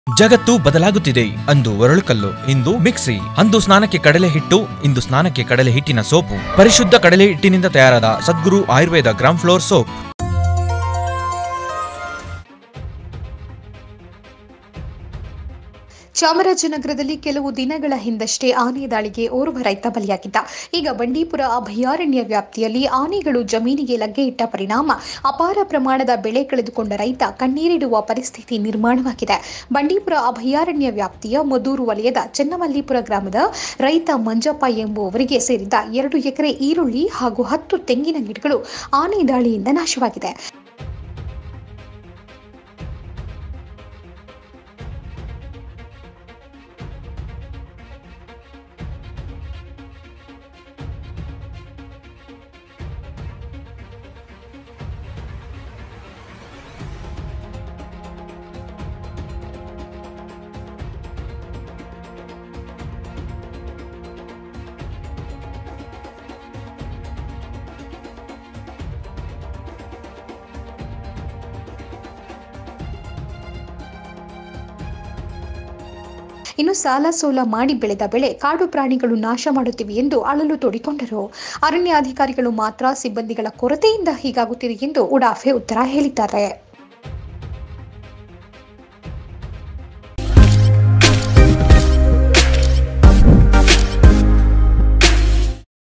ಜಗತ್ತು ಬದಲಾಗುತ್ತಿದೆ. ಅಂದು ಒರಳುಕಲ್ಲು, ಇಂದು ಮಿಕ್ಸಿ. ಅಂದು ಸ್ನಾನಕ್ಕೆ ಕಡಲೆ ಹಿಟ್ಟು, ಇಂದು ಸ್ನಾನಕ್ಕೆ ಕಡಲೆ ಹಿಟ್ಟಿನ ಸೋಪು. ಪರಿಶುದ್ಧ ಕಡಲೆ ಹಿಟ್ಟಿನಿಂದ ತಯಾರಾದ Sadguru Ayurveda gram flour soap. ಚಾಮರಾಜನಗರದಲ್ಲಿ ಕೆಲವು ದಿನಗಳ ಹಿಂದಷ್ಟೇ ಆನೆ ದಾಳಿಗೆ ಓರ್ವ ರೈತ ಬಲಿಯಾಗಿದ್ದ. ಈಗ ಬಂಡೀಪುರ ಅಭಯಾರಣ್ಯ ವ್ಯಾಪ್ತಿಯಲ್ಲಿ ಆನೆಗಳು ಜಮೀನಿಗೆ ಲಗ್ಗೆ ಇಟ್ಟ ಪರಿಣಾಮ ಅಪಾರ ಪ್ರಮಾಣದ ಬೆಳೆ ಕಳೆದುಕೊಂಡ ರೈತ ಕಣ್ಣೀರಿಡುವ ಪರಿಸ್ಥಿತಿ ನಿರ್ಮಾಣವಾಗಿದೆ. ಬಂಡೀಪುರ ಅಭಯಾರಣ್ಯ ವ್ಯಾಪ್ತಿಯ ಮದೂರು ವಲಯದ ಚೆನ್ನಮಲ್ಲಿಪುರ ಗ್ರಾಮದ ರೈತ ಮಂಜಪ್ಪ ಎಂಬುವವರಿಗೆ ಸೇರಿದ 2 ಎಕರೆ ಈರುಳ್ಳಿ ಹಾಗೂ 10 ತೆಂಗಿನ ಗಿಡಗಳು ಆನೆ ದಾಳಿಯಿಂದ ನಾಶವಾಗಿದೆ. ಇನ್ನು ಸಾಲ ಸೋಲ ಮಾಡಿ ಬೆಳೆದ ಬೆಳೆ ಕಾಡು ಪ್ರಾಣಿಗಳು ನಾಶ ಮಾಡುತ್ತಿವೆ ಎಂದು ಅಳಲು ತೋಡಿಕೊಂಡರು. ಅರಣ್ಯ ಅಧಿಕಾರಿಗಳು ಮಾತ್ರ ಸಿಬ್ಬಂದಿಗಳ ಕೊರತೆಯಿಂದ ಹೀಗಾಗುತ್ತಿದೆ ಎಂದು ಉಡಾಫೆ ಉತ್ತರ ಹೇಳಿದ್ದಾರೆ.